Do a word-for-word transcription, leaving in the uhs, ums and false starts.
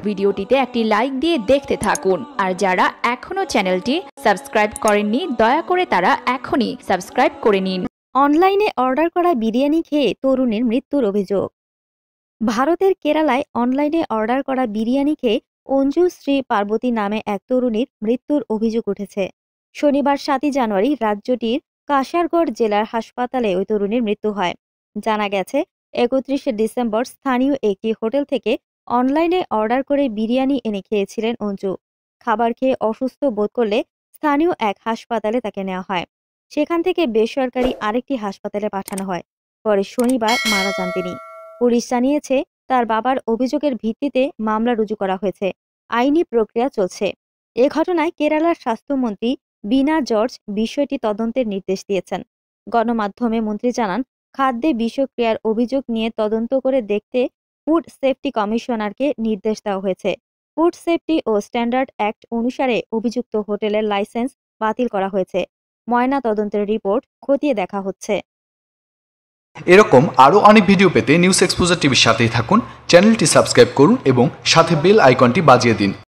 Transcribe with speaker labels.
Speaker 1: ভিডিওটিতে একটি লাইক দিয়ে দেখতে থাকুন। আর যারা এখনো চ্যানেলটি সাবস্ক্রাইব করেননি দয়া করে তারা এখনই সাবস্ক্রাইব করে নিন।
Speaker 2: অনলাইনে অর্ডার করা বিরিয়ানি খেয়ে তরুণীর মৃত্যুর অভিযোগ। ভারতের কেরালায় অনলাইনে অর্ডার করা বিরিয়ানি খেয়ে অঞ্জু শ্রী পার্বতী নামে এক তরুণীর মৃত্যুর অভিযোগ উঠেছে। শনিবার সাতই জানুয়ারি রাজ্যটির কাসারগড় জেলার হাসপাতালে ওই তরুণীর মৃত্যু হয়। জানা গেছে, একত্রিশে ডিসেম্বর স্থানীয় একটি হোটেল থেকে অনলাইনে অর্ডার করে বিরিয়ানি এনে খেয়েছিলেন অঞ্জু। খাবার খেয়ে অসুস্থ বোধ করলে স্থানীয় এক হাসপাতালে তাকে নেওয়া হয়। সেখান থেকে বেসরকারি আরেকটি হাসপাতালে পাঠানো হয়। পরে শনিবার মারা যান তিনি। পুলিশ জানিয়েছে, তার বাবার অভিযোগের ভিত্তিতে মামলা রুজু করা হয়েছে। আইনি প্রক্রিয়া চলছে। এ ঘটনায় কেরালার স্বাস্থ্যমন্ত্রী বিনা জর্জ বিষয়টি তদন্তের নির্দেশ দিয়েছেন। গণমাধ্যমে মন্ত্রী জানান, খাদ্যে বিষক্রিয়ার অভিযোগ নিয়ে তদন্ত করে দেখতে ফুড সেফটি কমিশনারকে নির্দেশ দেওয়া হয়েছে। ফুড সেফটি ও স্ট্যান্ডার্ড অ্যাক্ট অনুসারে অভিযুক্ত হোটেলের লাইসেন্স বাতিল করা হয়েছে। ময়না তদন্তের রিপোর্ট খতিয়ে দেখা হচ্ছে।
Speaker 3: এরকম আরও অনেক ভিডিও পেতে নিউজ এক্সপোজার টিভির সাথেই থাকুন। চ্যানেলটি সাবস্ক্রাইব করুন এবং সাথে বেল আইকনটি বাজিয়ে দিন।